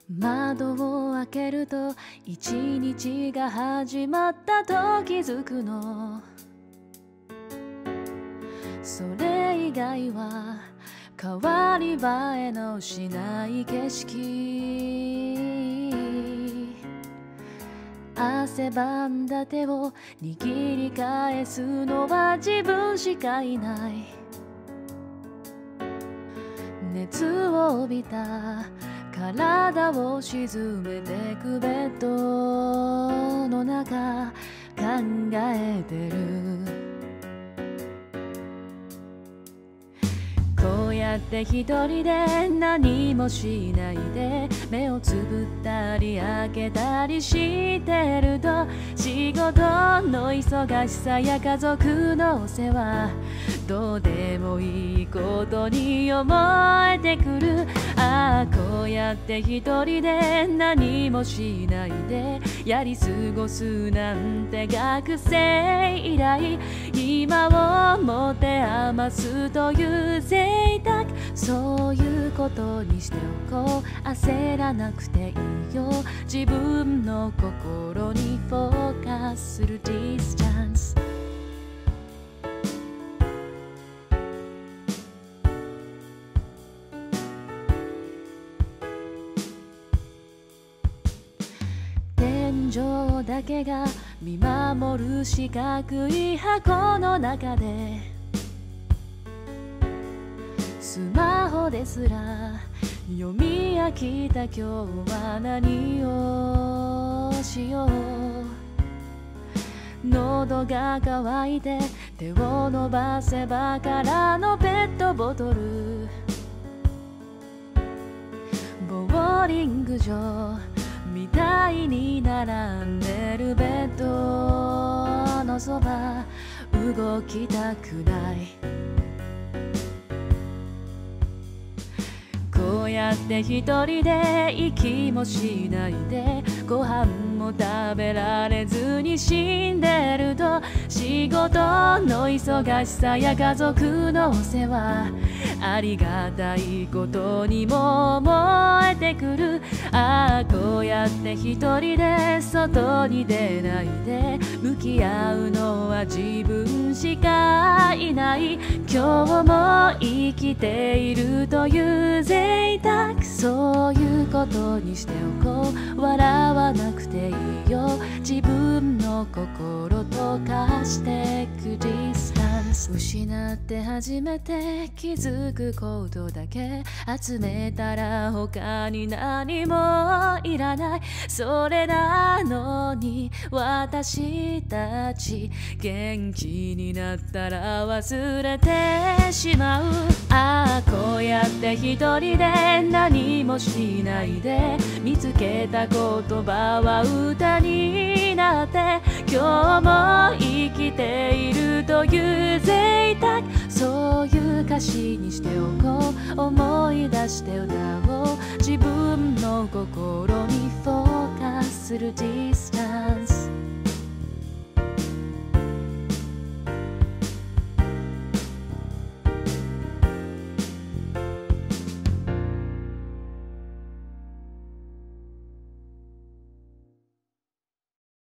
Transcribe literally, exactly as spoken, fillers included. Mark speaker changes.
Speaker 1: 窓を開けると一日が始まったと気づくの。それ以外は変わり映えのしない景色。汗ばんだ手を握り返すのは自分しかいない。熱を帯びた体を沈めてくベッドの中考えてる。こうやって一人で何もしないで目をつぶったり開けたりしてると、仕事の忙しさや家族のお世話、どうでもいいことに思えてくる。ああ、こうやって一人で何もしないでやり過ごすなんて学生以来、今を持て余すという贅沢。そういうことにしておこう、焦らなくていいよ。自分の心にフォーカスするディスタンス。天井だけが見守る四角い箱の中で、スマホですら読み飽きた今日は何をしよう。喉が渇いて手を伸ばせば空のペットボトル、ボーリング場みたいに並んでるベッドのそば、動きたくない。こうやって一人で息もしないでご飯も食べられずに死んでると、仕事の忙しさや家族のお世話、ありがたいことにも思えてくる。ああ、こうやって一人で外に出ないで向き合うのは自分しかいない。今日も生きているという贅沢、そういうことにしておこう。笑わなくていいよ、自分の心溶かしてくディスタンス。失って初めて気づくことだけ集めたら他に何もいらない。それなのに私たち元気になったら忘れてしまう。ああ、こうやって一人で何もしないで見つけた言葉は歌になって、今日も生きているという贅沢、そういう歌詞にしておこう。思い出して歌おう、自分の心にフォーカスするディスタンス。